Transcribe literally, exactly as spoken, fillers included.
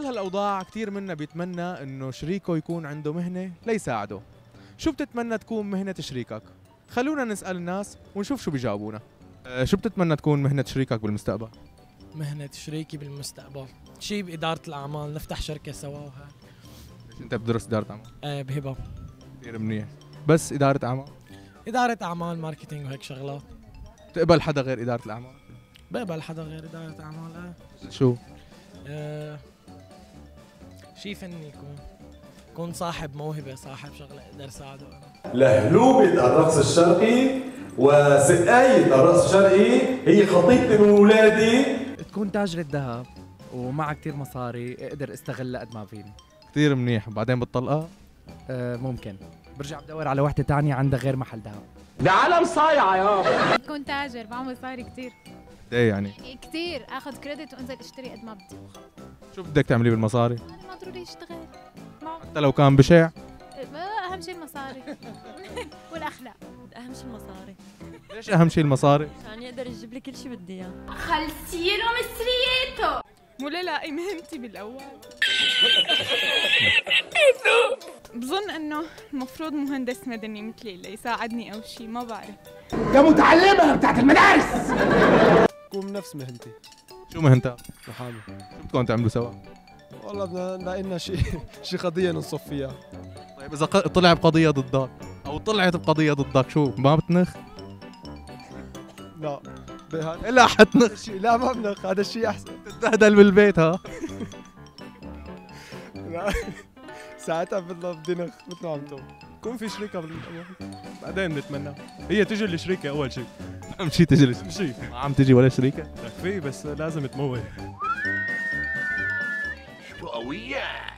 بظل هالاوضاع كثير منا بيتمنى انه شريكه يكون عنده مهنه ليساعده. شو بتتمنى تكون مهنه شريكك؟ خلونا نسال الناس ونشوف شو بيجاوبونا. أه شو بتتمنى تكون مهنه شريكك بالمستقبل؟ مهنة شريكي بالمستقبل شيء بإدارة الأعمال، نفتح شركة سوا وهيك. انت بتدرس اداره اعمال؟ آه بهبة. كثير منيح. بس اداره اعمال؟ إدارة أعمال، ماركتينج وهيك شغلات. تقبل حدا غير اداره الاعمال؟ بقبل حدا غير إدارة أعمال. آه. شو؟ آه شيء فني يكون، يكون صاحب موهبة، صاحب شغلة أقدر ساعده أنا. لهلوبة الرقص الشرقي وسقاية الرقص الشرقي هي خطيبتي من ولادي. تكون تاجرة ذهب ومعها كتير مصاري اقدر استغلها قد ما فيني. كثير منيح. وبعدين بتطلقها؟ أه ممكن برجع بدور على وحدة تانية عندها غير محل ذهب. ده عالم صايعة يابا. تكون تاجر بعمل مصاري كثير. ايه يعني؟ كثير اخذ كريدت وانزل اشتري قد ما بدي. شو بدك تعملي بالمصاري؟ انا ما ضروري اشتغل. حتى لو كان بشع؟ اهم شيء المصاري والاخلاق. اهم شيء المصاري. ليش اهم شيء المصاري؟ عشان يقدر يجيب لي كل شيء بدي اياه. خلصيله مصرياته. مو لاقي مهنتي بالاول. بظن انه المفروض مهندس مدني مثلي ليساعدني او شيء، ما بعرف. يا متعلمة بتاعت المدارس. كون نفس مهنتي. شو مهنتك؟ محامي. شو بدكم تعملوا سوا؟ والله بدنا نلاقي لنا شيء شيء قضية ننصف فيها. طيب اذا ق- طلع بقضيه ضدك او طلعت بقضيه ضدك شو ما بتنخ؟ لا بهذا لا حتنخ. الشيء لا ما بنخ، هذا الشيء احسن. تتبهدل بالبيت ها. لا ساعتها بدنا بدي نخ مثل ما عم تقول. يكون في شريكة بالأول بعدين بنتمنى هي تجي الشريكة أول شيء. اهم شيء تجي لش- شيء ما عم تجي ولا شريكه؟ تكفي بس لازم تموه. شو قوية.